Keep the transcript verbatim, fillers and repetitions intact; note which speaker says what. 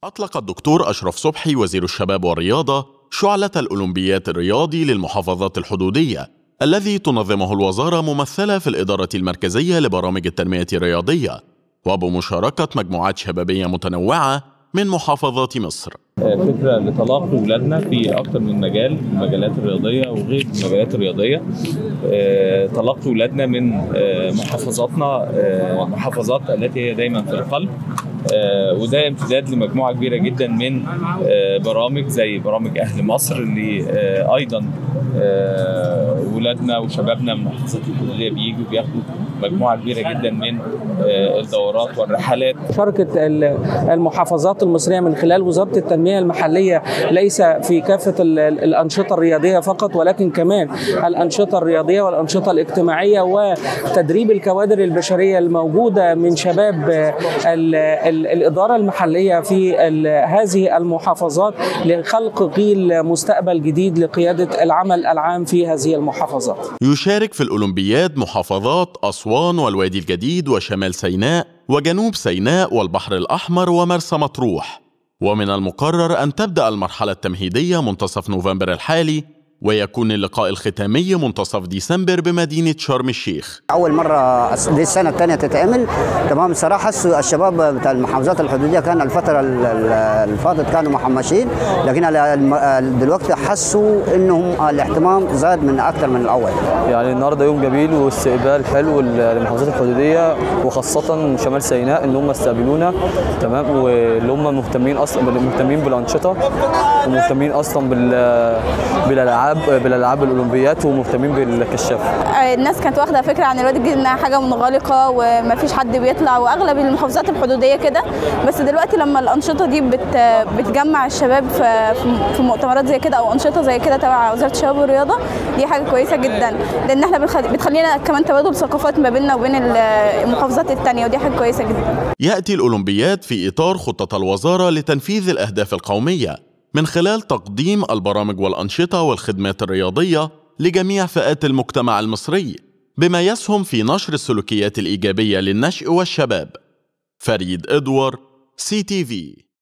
Speaker 1: أطلق الدكتور أشرف صبحي وزير الشباب والرياضة شعلة الأولمبيات الرياضي للمحافظات الحدودية الذي تنظمه الوزارة ممثلة في الإدارة المركزية لبرامج التنمية الرياضية وبمشاركة مجموعات شبابية متنوعة من محافظات مصر.
Speaker 2: فكرة لتلاقي ولادنا في أكثر من مجال، المجالات الرياضية وغير المجالات الرياضية. تلاقي ولادنا من محافظاتنا، محافظات التي هي دايما في القلب، وده امتداد لمجموعة كبيرة جدا من برامج زي برامج أهل مصر اللي أيضا ولادنا وشبابنا من المحافظات الحدودية بييجوا بياخدوا مجموعة كبيرة جدا من الدورات والرحلات.
Speaker 3: شاركت المحافظات المصرية من خلال وزارة التنمية المحلية ليس في كافة الأنشطة الرياضية فقط، ولكن كمان الأنشطة الرياضية والأنشطة الاجتماعية وتدريب الكوادر البشرية الموجودة من شباب الإدارة المحلية في هذه المحافظات لخلق جيل مستقبل جديد لقيادة العمل العام في هذه المحافظات.
Speaker 1: يشارك في الأولمبياد محافظات أسوان والوادي الجديد وشمال سيناء وجنوب سيناء والبحر الأحمر ومرسى مطروح، ومن المقرر أن تبدأ المرحلة التمهيدية منتصف نوفمبر الحالي، ويكون اللقاء الختامي منتصف ديسمبر بمدينة شرم الشيخ.
Speaker 4: أول مرة دي السنة الثانية تتعمل، تمام. صراحة الشباب بتاع المحافظات الحدودية كان الفترة اللي فاتت كانوا محمشين، لكن دلوقتي حسوا إنهم الاهتمام زاد من أكثر من الأول.
Speaker 5: يعني النهارده يوم جميل واستقبال حلو للمحافظات الحدودية وخاصة شمال سيناء إن هم استقبلونا، تمام، واللي هم مهتمين أصلا مهتمين بالأنشطة ومهتمين أصلا بال بالألعاب بالالعاب الاولمبيات ومهتمين بالكشاف.
Speaker 6: الناس كانت واخده فكره عن الوادي الجديد انها حاجه منغلقه ومفيش حد بيطلع، واغلب المحافظات الحدوديه كده، بس دلوقتي لما الانشطه دي بت بتجمع الشباب في في مؤتمرات زي كده او انشطه زي كده تبع وزاره الشباب والرياضه، دي حاجه كويسه جدا، لان احنا بتخلينا كمان تبادل ثقافات ما بيننا وبين المحافظات الثانيه، ودي حاجه كويسه جدا.
Speaker 1: ياتي الاولمبياد في اطار خطه الوزاره لتنفيذ الاهداف القوميه من خلال تقديم البرامج والأنشطة والخدمات الرياضية لجميع فئات المجتمع المصري، بما يسهم في نشر السلوكيات الإيجابية للنشء والشباب. فريد إدوار، سي تي في.